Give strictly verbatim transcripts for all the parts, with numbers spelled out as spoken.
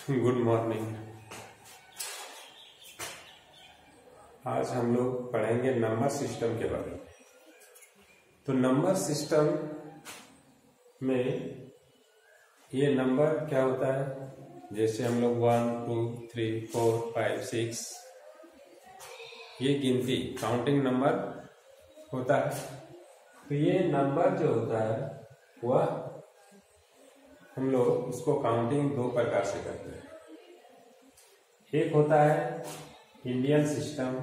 Good morning. आज हम लोग पढ़ेंगे नंबर सिस्टम के बारे में। तो नंबर सिस्टम में ये नंबर क्या होता है, जैसे हम लोग one two three four five six ये गिनती काउंटिंग नंबर होता है। तो ये नंबर जो होता है वह हम लोग उसको काउंटिंग दो प्रकार से करते हैं। एक होता है इंडियन सिस्टम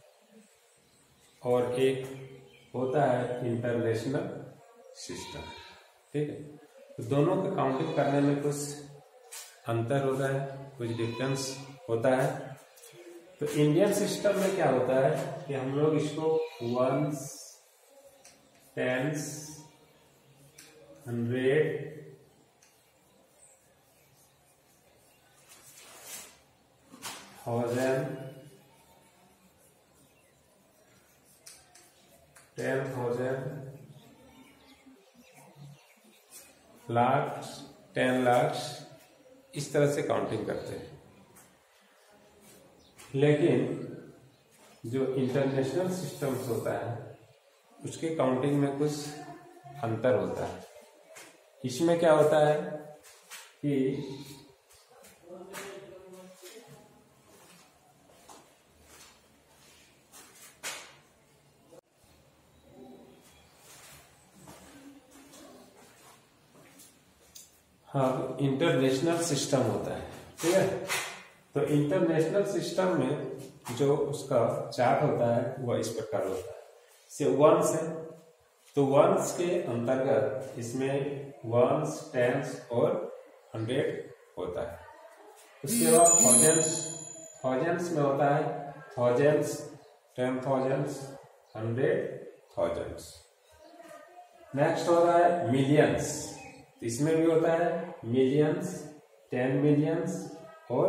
और एक होता है इंटरनेशनल सिस्टम। ठीक है, तो दोनों का काउंटिंग करने में कुछ अंतर होता है, कुछ डिफरेंस होता है। तो इंडियन सिस्टम में क्या होता है कि हम लोग इसको ones, tens, hundred, thousand, ten thousand, lakh, ten lakh इस तरह से काउंटिंग करते हैं। लेकिन जो इंटरनेशनल सिस्टम्स होता है उसके काउंटिंग में कुछ अंतर होता है। इसमें क्या होता है कि हाँ इंटरनेशनल सिस्टम होता है। ठीक है, तो इंटरनेशनल सिस्टम में जो उसका चार्ट होता है वह इस प्रकार होता है। से वंस है तो वंस के अंतर्गत इसमें वंस, टेंस और हंड्रेड होता है। उसके बाद थाउजेंड्स, थाउजेंड्स में होता है thousands, ten thousands, hundred thousands. Next होता है मिलियंस, इसमें भी होता है मिलियंस, टेन मिलियंस और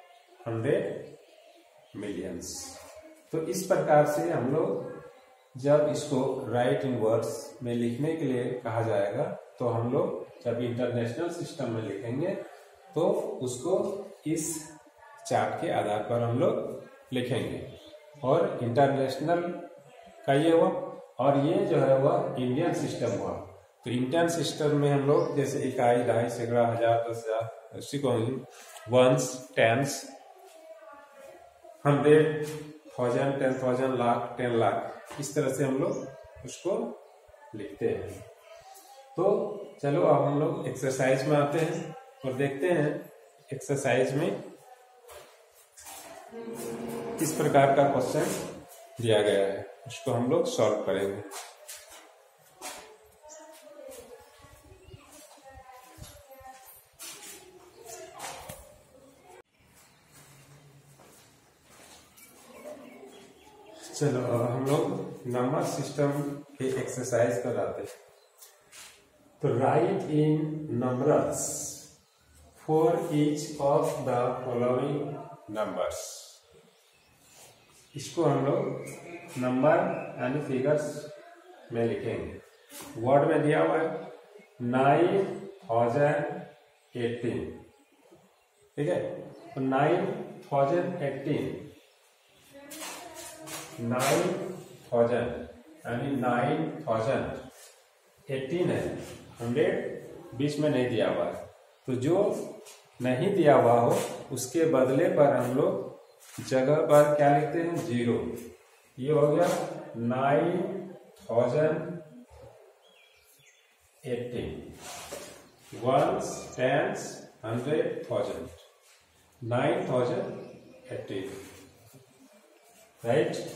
हंड्रेड मिलियंस। तो इस प्रकार से हम लोग जब इसको राइट इन वर्ड्स में लिखने के लिए कहा जाएगा तो हम लोग जब इंटरनेशनल सिस्टम में लिखेंगे तो उसको इस चार्ट के आधार पर हम लोग लिखेंगे। और इंटरनेशनल का ये हुआ और ये जो है वह इंडियन सिस्टम हुआ। तो इंडियन सिस्टम में हम लोग जैसे इकाई, ढाई, सैकड़ा, हजार, दस हजार, उसी को ones, tens, hundred, thousand, ten thousand, lakh, ten lakh इस तरह से हम लोग उसको लिखते हैं। तो चलो अब हम लोग एक्सरसाइज में आते हैं और देखते हैं एक्सरसाइज में किस प्रकार का क्वेश्चन दिया गया है, उसको हम लोग सॉल्व करेंगे। चलो अब हम लोग नंबर सिस्टम के एक्सरसाइज पर आते हैं। तो write in numbers for each of the following numbers. इसको हम लोग नंबर यानी फिगर्स में लिखेंगे। वर्ड में दिया हुआ है नाइन थाउजेंड एटीन। ठीक है, तो nine thousand eighteen, nine thousand यानी नाइन थाउजेंड एटीन है, हंड्रेड बीच में नहीं दिया हुआ है। तो जो नहीं दिया हुआ हो उसके बदले पर हम लोग जगह पर क्या लिखते हैं, जीरो। ये हो गया nine thousand eighteen, ones, tens, hundred, thousand, nine thousand eighteen. Right.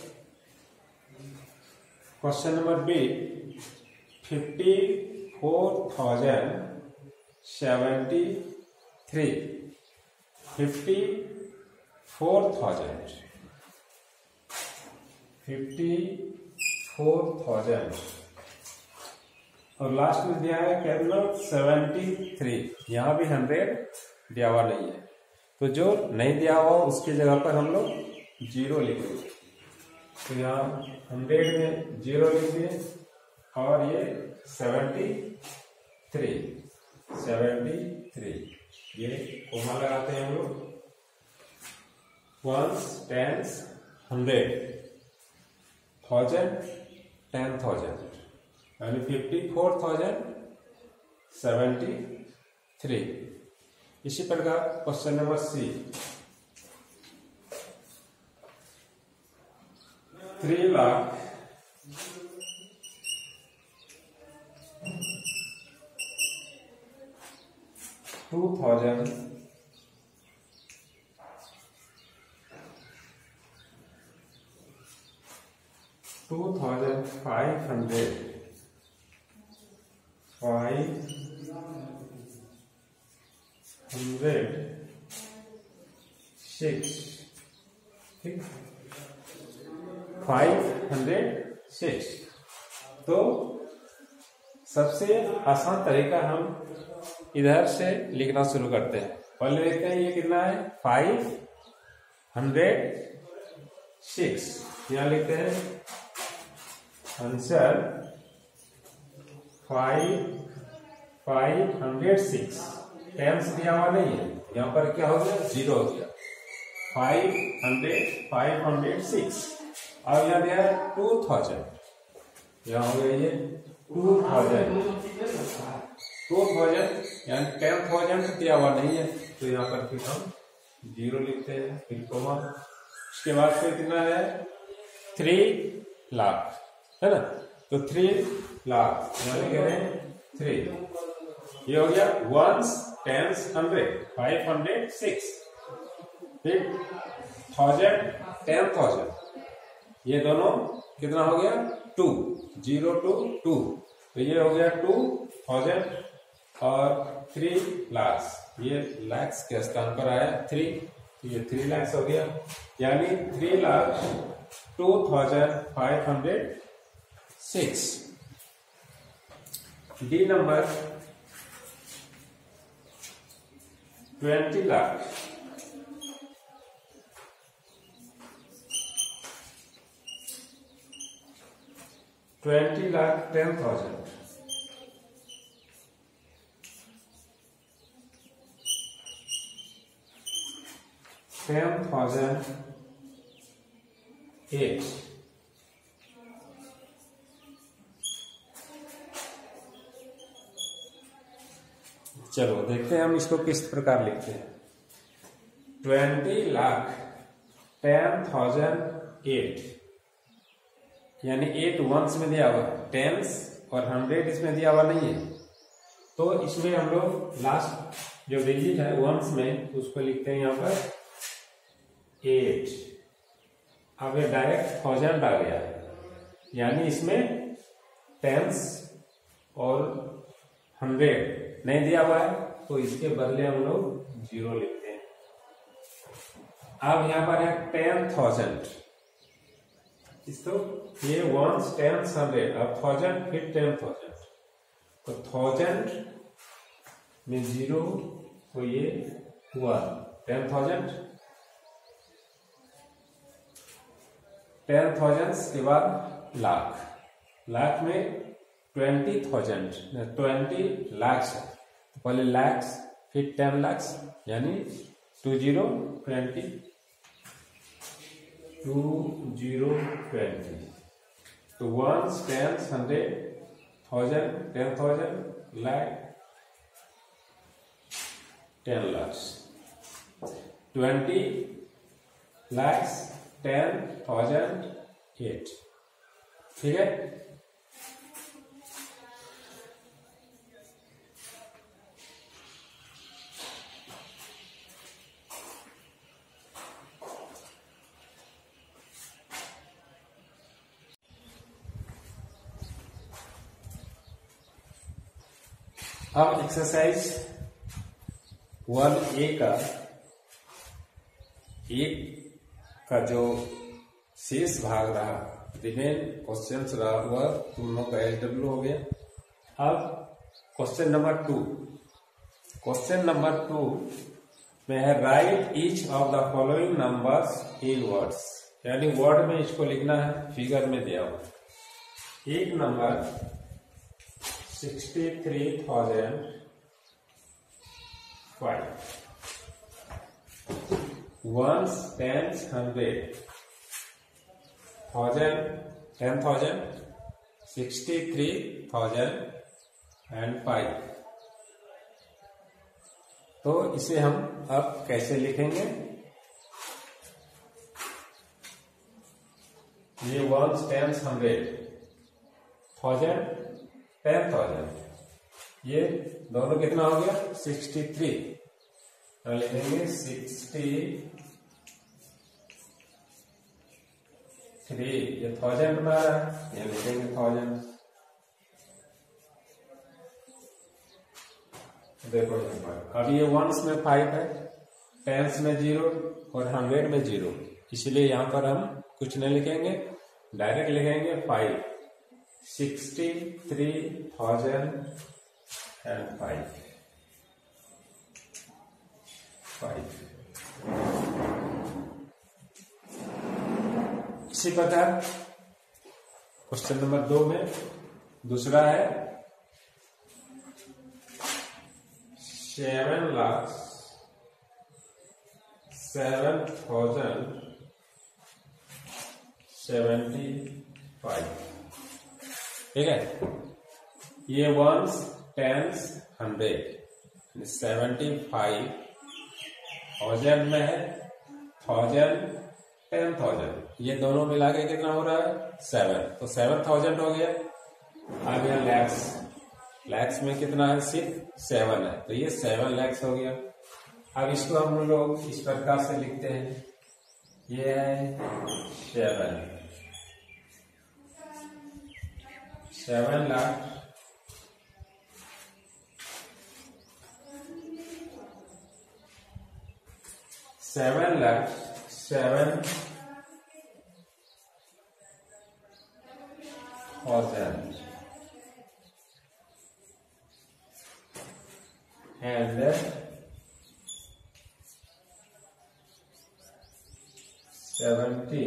Question number B, fifty four thousand seventy three, fifty four thousand, fifty four thousand और लास्ट में दिया है कितना, सेवेंटी थ्री। यहाँ भी हंड्रेड दिया हुआ नहीं है, तो जो नहीं दिया हुआ उसकी जगह पर हम लोग जीरो लिखेंगे। तो यहाँ हंड्रेड में जीरो लिख दिए और ये सेवेंटी थ्री, सेवेंटी थ्री। ये कोमा लगाते हैं हम लोग, ones, tens, hundred, thousand, ten thousand, यानी fifty four thousand seventy three. इसी प्रकार question number C, three lakh two thousand two thousand five hundred five hundred six, ठीक, फाइव हंड्रेड सिक्स। तो सबसे आसान तरीका हम इधर से लिखना शुरू करते हैं। पहले लिखते हैं ये कितना है, फाइव हंड्रेड सिक्स। यहां लिखते हैं answer five five hundred six. Tens दिया हुआ नहीं है, यहाँ पर क्या हो गया, जीरो हो गया। Five hundred five hundred six. और यहाँ दिया है टू थाउजेंड, यहाँ हो गया ये टू थाउजेंड टू थाउजेंड यानी टेन थाउजेंड दिया हुआ नहीं है, तो यहाँ पर फिर हम जीरो लिखते हैं, फिर कोमा। उसके बाद फिर कितना है, थ्री लाख, है ना, तो थ्री लाख यहाँ लिख रहे हैं थ्री। ये हो गया ones, tens, hundred, five hundred six, फिर थाउजेंड, टेन थाउजेंड, ये दोनों कितना हो गया, टू, जीरो टू टू, तो ये हो गया टू थाउजेंड और थ्री लाख। ये लैक्स के स्थान पर आया थ्री, ये थ्री लैक्स हो गया, यानी three lakh two thousand five hundred six. D number twenty lakh twenty lakh ten thousand, ten thousand eight. चलो देखते हैं हम इसको किस प्रकार लिखते हैं। Twenty lakh ten thousand eight, यानी एट वंस में दिया हुआ है, टेंस और हंड्रेड इसमें दिया हुआ नहीं है, तो इसमें हम लोग लास्ट जो डिजिट है वंस में उसको लिखते हैं यहाँ पर एट। अब ये डायरेक्ट थाउजेंड आ गया है, यानी इसमें टेंस और हंड्रेड नहीं दिया हुआ है, तो इसके बदले हम लोग जीरो लिखते हैं। अब यहाँ पर है टेन थाउजेंड, इसको ये वंस, टेंस, हंड्रेड, अब थाउजेंड, फिर टेन थाउजेंड, तो थाउजेंड में जीरो, तो ये हुआ टेन थाउजेंड। टेन थाउजेंड के बाद लाख, लाख में ट्वेंटी थाउजेंड, ट्वेंटी लैक्स, तो पहले लैक्स फिर टेन लैक्स, यानी two zero twenty, two zero twenty. तो ones, tens, hundred, thousand, ten thousand, lakh, ten lakhs, twenty lakhs, ten thousand eight, ठीक है। अब एक्सरसाइज वन ए का एक का जो शेष भाग रहा, रिमेन क्वेश्चंस रहा, वह तुम लोग का एच डब्ल्यू हो गया। अब question number two, question number two में है write each of the following numbers in words, यानी वर्ड में इसको लिखना है, फिगर में दिया हुआ। एक number sixty three thousand five, ones, tens, hundred, thousand, ten thousand, sixty three thousand and five. तो इसे हम अब कैसे लिखेंगे? ये ones, tens, hundred, thousand, ten thousand, ये दोनों कितना हो गया? Sixty three. लिखेंगे सिक्सटी थ्री, ये थाउजेंड बना रहा है, ये लिखेंगे थाउजेंड। देखो यहाँ पर अब ये वंस में फाइव है, टेंस में जीरो और हंड्रेड में जीरो, इसलिए यहाँ पर हम कुछ नहीं लिखेंगे, डायरेक्ट लिखेंगे five, sixty three thousand and five, five. इसी प्रकार क्वेश्चन नंबर दो में दूसरा है seven lakh seven thousand seventy five. ठीक है, ये ones, tens, hundred, seventy five thousand में है, थाउजेंड, टेन थाउजेंड, ये दोनों मिला के कितना हो रहा है? सेवन। तो सेवन थाउजेंड हो गया। अब यहाँ लैक्स, लैक्स में कितना है? सिर्फ सेवन है, तो ये सेवन लैक्स हो गया। अब इसको हम लोग इस प्रकार से लिखते हैं, ये है seven, seven lakh seven lakh seven thousand and seventy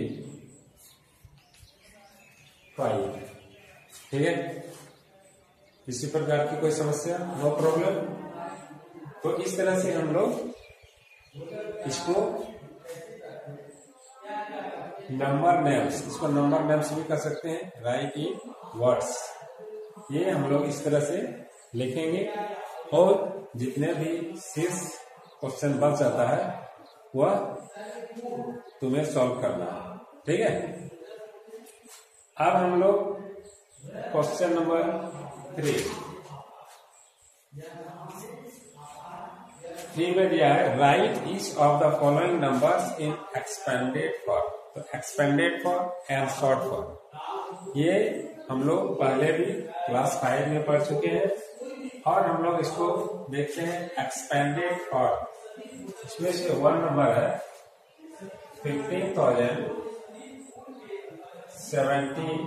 five. ठीक है, इसी प्रकार की कोई समस्या? No problem. तो इस तरह से हम लोग इसको नंबर नेम्स, इसको नंबर नेम्स भी कर सकते हैं, राइट इन वर्ड्स, ये हम लोग इस तरह से लिखेंगे। और जितने भी शेष क्वेश्चन बच जाता है वह तुम्हें सॉल्व करना है। ठीक है, अब हम लोग क्वेश्चन नंबर थ्री थ्री में दिया है write each of the following numbers in expanded form. तो expanded form and short form, ये हम लोग पहले भी क्लास फाइव में पढ़ चुके हैं, और हम लोग इसको देखते हैं एक्सपेंडेड फॉर्म। इसमें से वन नंबर है fifteen thousand seventy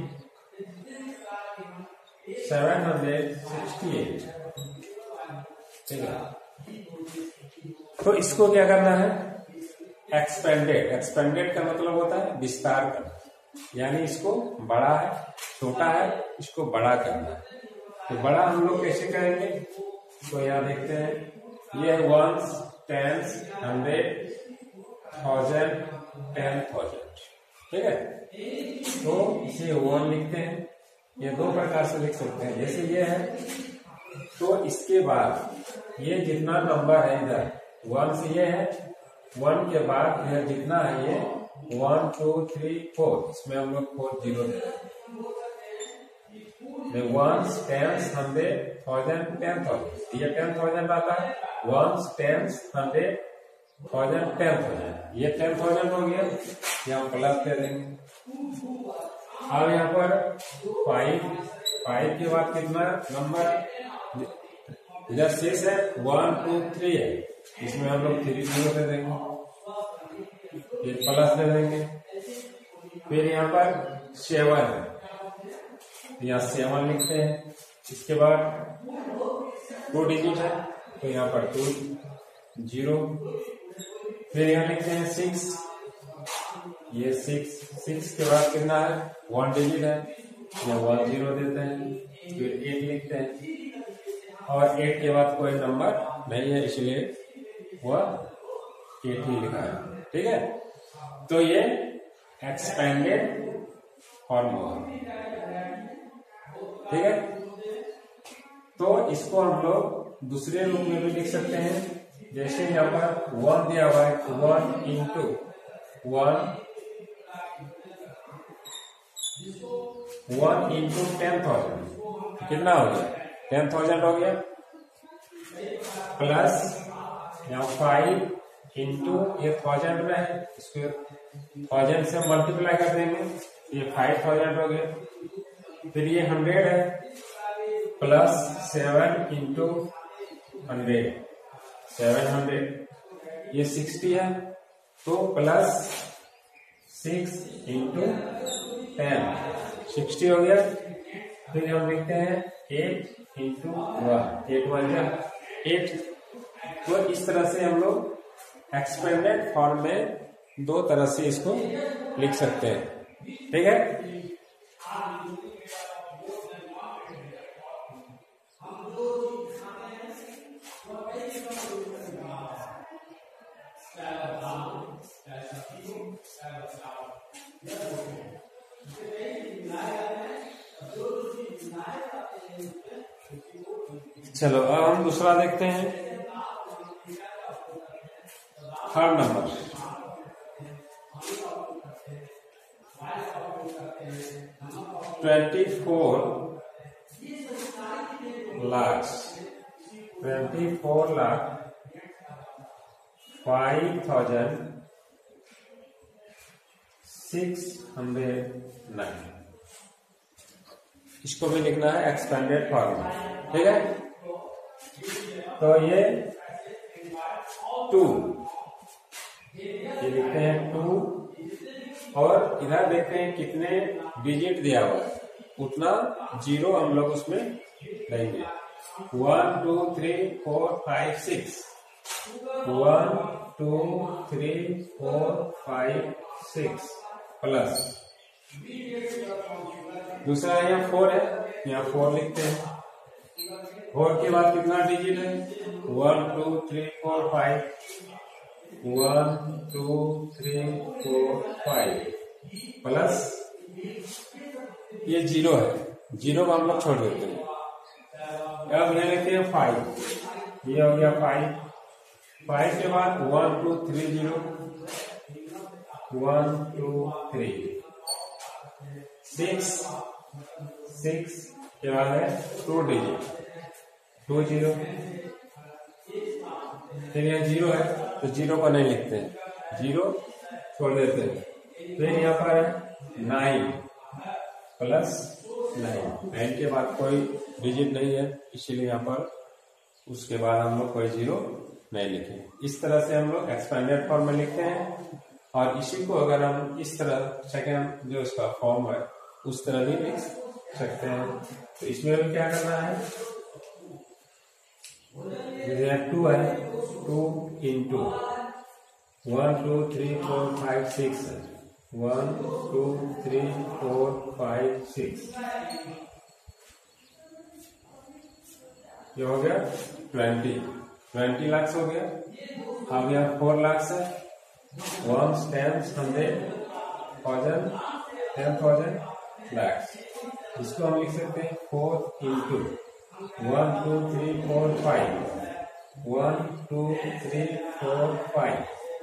seven hundred sixty eight. ठीक है, तो इसको क्या करना है? एक्सपेंडेड, एक्सपेंडेड का मतलब होता है विस्तार करना, यानी इसको बड़ा है, छोटा है, इसको बड़ा करना है। तो बड़ा हम लोग कैसे करेंगे? तो यहाँ देखते हैं, ये है ones, tens, hundred, thousand, ten thousand. ठीक है, तो इसे वन लिखते हैं। ये दो प्रकार से लिख सकते हैं, जैसे ये है, तो इसके बाद ये जितना नंबर है इधर वन से ये है, वन के बाद यह जितना है ये वन टू थ्री फोर, इसमें हम लोग फोर जीरो देते हैं। Ones, tens, hundred, thousand, ten thousand, ये टेन थाउजेंड आता है। Ones, tens, hundred, thousand, ten thousand, ये टेन थाउजेंड हो गया, यहाँ प्लस दे देंगे। अब यहाँ पर फाइव, फाइव के बाद कितना नंबर इधर शेष है? वन टू थ्री है, इसमें हम लोग थ्री जीरो दे देंगे, फिर प्लस दे देंगे। फिर यहाँ पर सेवन है, यहाँ सेवन लिखते हैं। इसके बाद टू डिजिट है, तो यहाँ पर टू जीरो। फिर यहाँ लिखते हैं सिक्स, ये सिक्स, सिक्स के बाद कितना है? वन डिजिट है, यहाँ वन जीरो देते हैं। फिर एट लिखते हैं, और एट के बाद कोई नंबर नहीं है, इसलिए वह एटी लिखा है। ठीक है, तो ये एक्सपेंडेड फॉर्म हुआ। ठीक है, तो इसको हम लोग दूसरे रूप में भी लिख सकते हैं। जैसे यहाँ पर वन दिया हुआ है, one into one one into ten thousand कितना हो गया? टेन थाउजेंड हो गया। प्लस यहाँ फाइव इंटू ये थाउजेंड में है, इसको थाउजेंड से मल्टीप्लाई कर देंगे, ये फाइव थाउजेंड हो गया। फिर ये हंड्रेड है, plus seven into hundred seven hundred, ये सिक्सटी है, तो plus six into ten sixty हो गया। फिर हम लिखते हैं eight into one, eight one जा एट। तो इस तरह से हम लोग एक्सपेंडेड फॉर्म में दो तरह से इसको लिख सकते हैं। ठीक है, चलो अब हम दूसरा देखते हैं। Third number, twenty four lakh twenty four lakh five thousand six hundred nine. इसको भी लिखना है एक्सपेंडेड फॉर्म। ठीक है, तो ये टू, ये लिखते हैं टू, और इधर देखते हैं कितने डिजिट दिया हुआ है, उतना जीरो हम लोग उसमें लेंगे। One two three four five six, one two three four five six, plus दूसरा यहाँ फोर है, यहाँ फोर लिखते हैं। फोर के बाद कितना डिजिट है? One two three four five, one two three four five, plus ये जीरो है, जीरो को हम लोग छोड़ देते हैं। अब यहाँ लिखते हैं फाइव, ये हो गया फाइव। फाइव के बाद one two three zero, one two three, six, six के बाद है टू डिजिट, टू जीरो। फिर यहाँ जीरो है, तो जीरो को नहीं लिखते हैं, जीरो छोड़ देते हैं। फिर यहाँ पर है नाइन, प्लस नाइन, नाइन के बाद कोई डिजिट नहीं है, इसीलिए यहाँ पर उसके बाद हम लोग कोई जीरो नहीं लिखे। इस तरह से हम लोग एक्सपेंडेड फॉर्म में लिखते हैं, और इसी को अगर हम इस तरह सेकेंड जो इसका फॉर्म है उस तरह भी लिख सकते हैं। तो इसमें हमें क्या करना है, टू है, two into one two three four five six, one two three four five six, ये हो गया ट्वेंटी, ट्वेंटी लाख हो गया। अब यहाँ फोर लाख है, one ten hundred thousand ten thousand lakhs. इसको हम लिख सकते हैं four into one two three four five, one two three four five,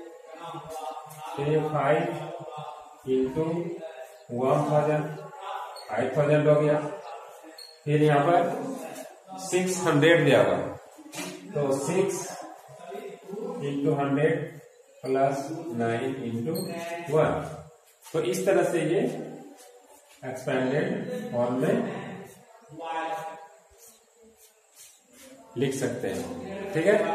five into one thousand, five thousand हो गया। फिर यहाँ पर सिक्स हंड्रेड दिया हुआ है, तो six into hundred plus nine into one. तो इस तरह से ये एक्सपेंडेड फॉर्म में लिख सकते हैं। ठीक है,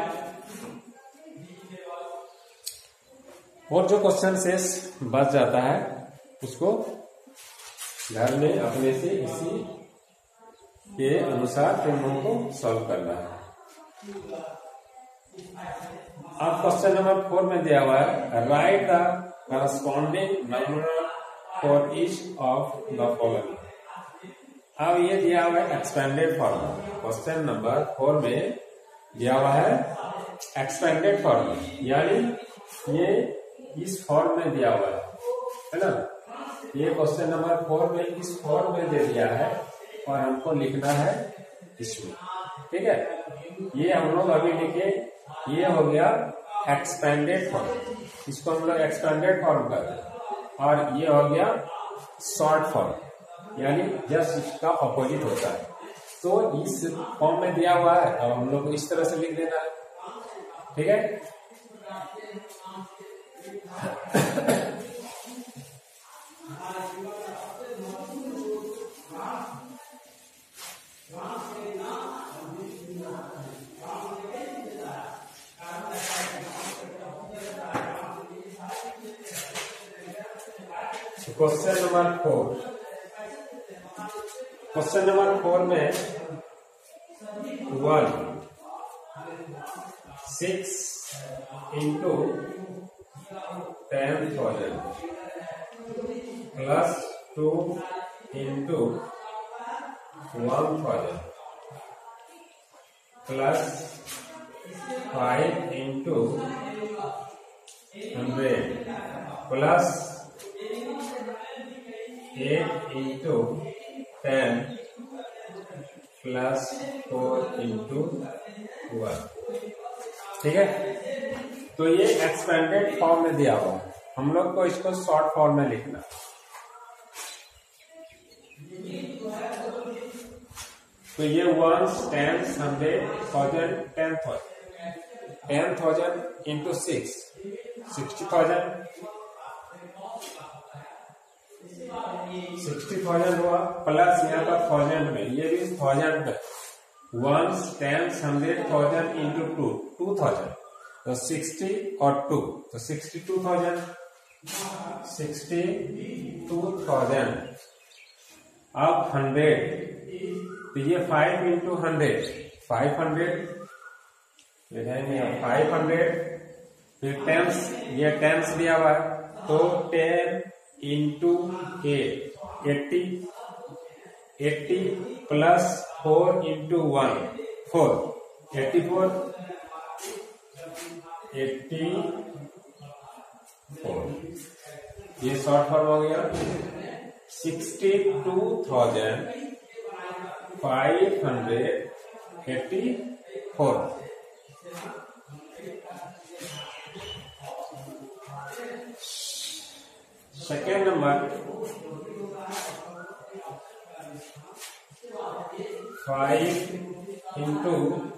और जो क्वेश्चन शेष बच जाता है उसको घर में अपने से इसी के अनुसार तुम लोगों को सॉल्व करना है। अब क्वेश्चन नंबर फोर में दिया हुआ है, write the corresponding number for each of the following. अब ये दिया हुआ है expanded form. Question number four में दिया हुआ है एक्सपेंडेड फॉर्म में, यानी ये इस फॉर्म में दिया हुआ है है ना। ये क्वेश्चन नंबर फोर में इस फॉर्म में दे दिया है और हमको लिखना है इसमें, ठीक है। ये हम लोग अभी लिखे, ये हो गया एक्सपेंडेड फॉर्म, इसको हम लोग एक्सपेंडेड फॉर्म करते हैं। और ये हो गया शॉर्ट फॉर्म, यानी जस्ट इसका अपोजिट होता है। तो इस फॉर्म में दिया हुआ है, अब हम लोग को इस तरह से लिख देना है, ठीक है। Question number four, question number four में one six into ten thousand plus two into one thousand plus five into hundred plus eight into ten plus four into one, ठीक है। तो ये एक्सपेंडेड फॉर्म में दिया हुआ है, हम लोग को इसको शॉर्ट फॉर्म में लिखना। तो ये ones tens hundred thousand ten thousand ten thousand into six sixty thousand sixty thousand हुआ, प्लस यहाँ पर थाउजेंड में, ये भी थाउजेंड में, ones tens hundred thousand into two two thousand, तो सिक्सटी और टू, तो sixty two thousand sixty two thousand. अब हंड्रेड, तो ये five into hundred five hundred ले जाएंगे, फाइव हंड्रेड। फिर टेंस, ये टेंस दिया हुआ है, तो ten into eight eighty eighty plus four into one four eighty four eighty four, ये शॉर्ट फॉर्म हो गया। Sixty two thousand five hundred eighty four. Second number five into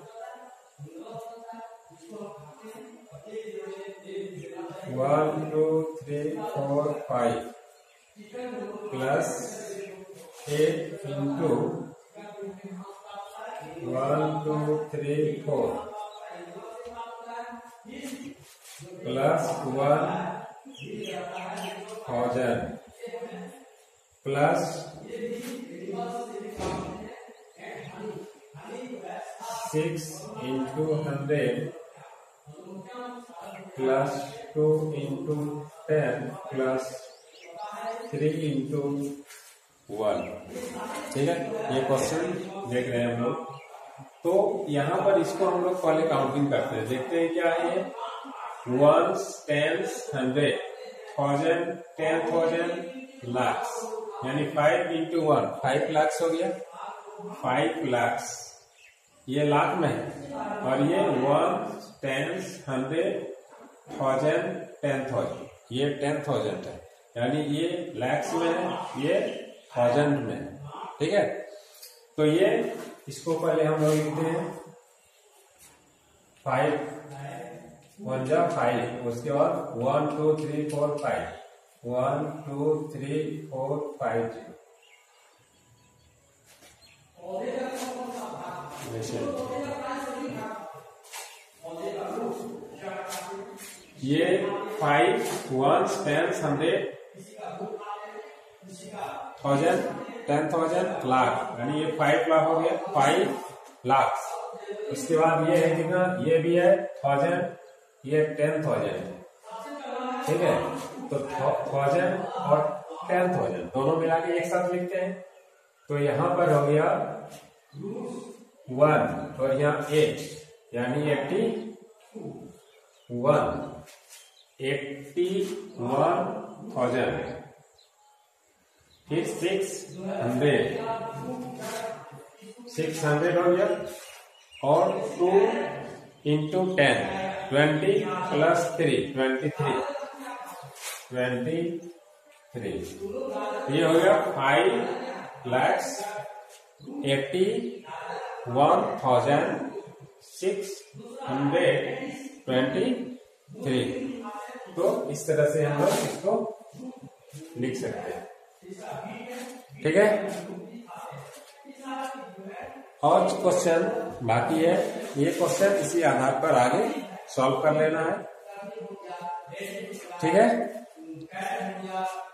one two three four five plus eight into one two three four plus one thousand plus six into hundred plus two into ten plus three into one, ठीक है। ये question देख रहे हैं हम लोग। तो यहाँ पर इसको हम लोग पहले काउंटिंग करते हैं, देखते हैं क्या है। Ones tens hundred thousand ten thousand lakhs, यानी five into one five lakhs हो गया, फाइव लाख्स ये लाख में है, और ये one tens hundred thousand ten thousand ये टेन थाउजेंड है, यानी ये लैक्स में है, ये थाउजेंड में है, ठीक है। तो ये इसको पहले हम लोग लिखते हैं फाइव वन जा फाइव, उसके बाद one two three four five, one two three four five ये five one ten hundred thousand ten thousand lakh, यानी ये फाइव लाख हो गया, फाइव लाख। उसके बाद ये है कितना, ये भी है थाउजेंड, ये टेन थाउजेंड, ठीक है। तो थाउजेंड और टेन थाउजेंड दोनों मिला के एक साथ लिखते हैं। तो यहाँ पर हो गया वन और यहाँ एट, यानी eighty one eighty one thousand, फिर सिक्स हंड्रेड, सिक्स हंड्रेड हो गया, और two into ten, twenty plus three, twenty three, twenty three, ये हो गया five lakhs eighty one thousand six hundred twenty three. तो इस तरह से हम लोग इसको लिख सकते हैं, ठीक है। और क्वेश्चन बाकी है, ये क्वेश्चन इसी आधार पर आगे सॉल्व कर लेना है, ठीक है।